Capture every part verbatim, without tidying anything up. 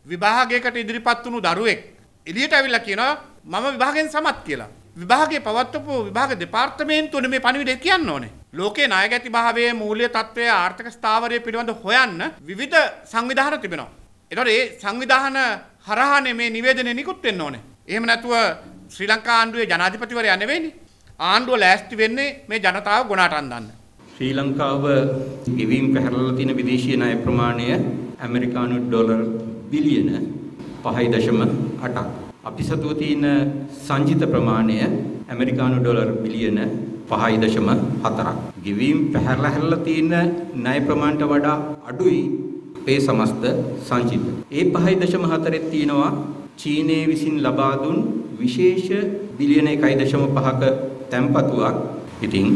විභාගයකට ඉදිරිපත් වුණු දරුවෙක් එළියට ඇවිල්ලා කියනවා මම විභාගයෙන් සමත් කියලා. විභාගයේ පවත්වපු විභාග දෙපාර්තමේන්තුවනේ මේ පණිවිඩය කියන්න ඕනේ. ලෝකේ නායකත්ව භාවයේ මූල්‍ය තත්ත්වය ආර්ථික ස්ථාවරය පිළිබඳ හොයන්න විවිධ සංවිධාන තිබෙනවා. ඒතකොට ඒ සංවිධාන හරහානේ මේ නිවේදනය නිකුත් වෙන්න ඕනේ. එහෙම නැතුව ශ්‍රී ලංකා ආණ්ඩුවේ ජනාධිපතිවරයා නෙවෙයිනේ. ආණ්ඩුව ලෑස්ති වෙන්නේ මේ ජනතාව ගොනාට අන්දන්න. ශ්‍රී ලංකාව ගෙවීම් පැහැරලා තියෙන විදේශීය ණය ප්‍රමාණය ඇමරිකානු ඩොලර් බිලියන පහයි දශම අටක්. අපි සතුව තියෙන සංචිත ප්‍රමාණය ඇමරිකානු ඩොලර් බිලියන පහයි දශම හතරක්. ගෙවීම් පැහැරලා හැරලා තියෙන ණය ප්‍රමාණයට වඩා අඩුයි ඒ සමස්ත සංචිත. ඒ පහයි දශම හතරේ තියෙනවා චීනයේ විසින් ලබා දුන් විශේෂ බිලියන එකයි දශම පහක තැන්පතුවක්. ඉතින්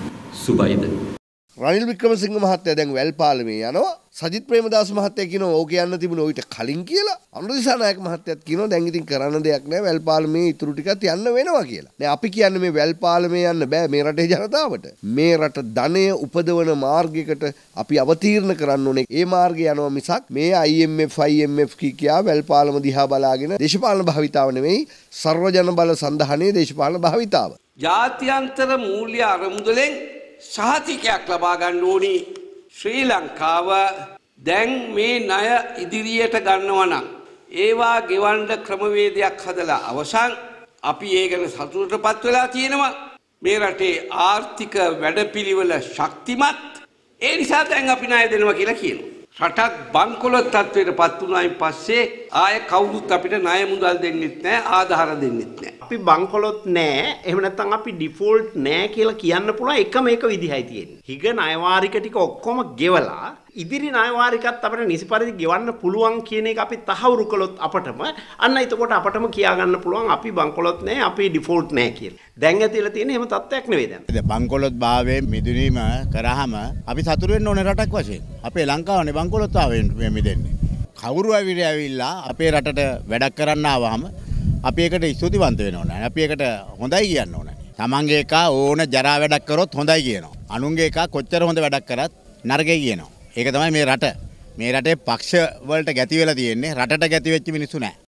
සුබයිද රනිල් වික්‍රමසිංහ මහත්තයා දැන් වැල්පාලමේ යනවා. සජිත් ප්‍රේමදාස මහත්තයා කියනවා ඕක යන්න තිබුණේ ඊට කලින් කියලා. අනුර දිසානායක මහත්තයාත් කියනවා දැන් ඉතින් කරන්න දෙයක් නැහැ වැල්පාලමේ ඉතුරු ටිකත් යන්න වෙනවා කියලා. දැන් අපි කියන්නේ මේ වැල්පාලමේ යන්න බෑ මේ රටේ ජනතාවට. මේ රට ධනය උපදවන මාර්ගයකට අපි අවතීර්ණ කරන්න ඕනේ. ඒ මාර්ගය යනවා මිසක් මේ I M F I M F කී කියා වැල්පාලම දිහා බලාගෙන දේශපාලන භාවිතාව නෙමෙයි සර්වජන බල සන්ධානයේ දේශපාලන භාවිතාව. ජාත්‍යන්තර මූල්‍ය අරමුදලෙන් සහතිකයක් ලබා ගන්න ඕනි. ශ්‍රී ලංකාව දැන් මේ ණය ඉදිරියට ගන්නවා නම් ඒවා ගෙවන්න ක්‍රමවේදයක් හදලා අවසන් අපි ඒ ගැන සතුටටපත් වෙලා තියෙනවා. මේ රටේ ආර්ථික වැඩපිළිවෙල ශක්තිමත්. ඒ නිසා දැන් අපි ණය දෙනවා කියලා කියනවා. රටක් බංකොලොත් තත්ත්වයටපත් වුණායින් පස්සේ ආයේ කවුරුත් අපිට ණය මුදල් දෙන්නෙත් නැහැ ආධාර දෙන්නෙත් නැහැ. අපි බංකොලොත් නැහැ. එහෙම නැත්නම් අපි ඩිෆෝල්ට් නැහැ කියලා කියන්න පුළුවන් එකම එක විදිහයි තියෙන්නේ. හිග ණයවාරික ටික ඔක්කොම ගෙවලා ඉදිරි ණයවාරිකත් අපිට නිසි පරිදි ගෙවන්න පුළුවන් කියන එක අපි තහවුරු කළොත් අපටම අන්න එතකොට අපටම කියා ගන්න පුළුවන් අපි බංකොලොත් නැහැ අපි ඩිෆෝල්ට් නැහැ කියලා. දැන් ඇතිලා තියෙන එහෙම තත්ත්වයක් නෙවෙයි දැන්. දැන් බංකොලොත් භාවයෙන් මිදුණීම කරාම අපි සතුටු වෙන්න ඕනේ රටක් වශයෙන්. අපේ ලංකාවනේ බංකොලොත් භාවයෙන් මිදෙන්නේ. කවුරු ඇවිල්ලා ඇවිල්ලා අපේ රටට වැඩක් කරන්න ආවම අපි ඒකට ස්තුතිවන්ත වෙන්න ඕනේ. අපි ඒකට හොඳයි කියන්න ඕනේ. තමන්ගේ එක ඕන ජරා වැඩක් කරොත් හොඳයි කියනවා. අනුන්ගේ එක කොච්චර හොඳ වැඩක් කරත් නරකයි කියනවා. ඒක තමයි මේ රට. මේ රටේ පක්ෂ වලට ගැති වෙලා තියෙන්නේ. රටට ගැති වෙච්ච මිනිස්සු නැහැ.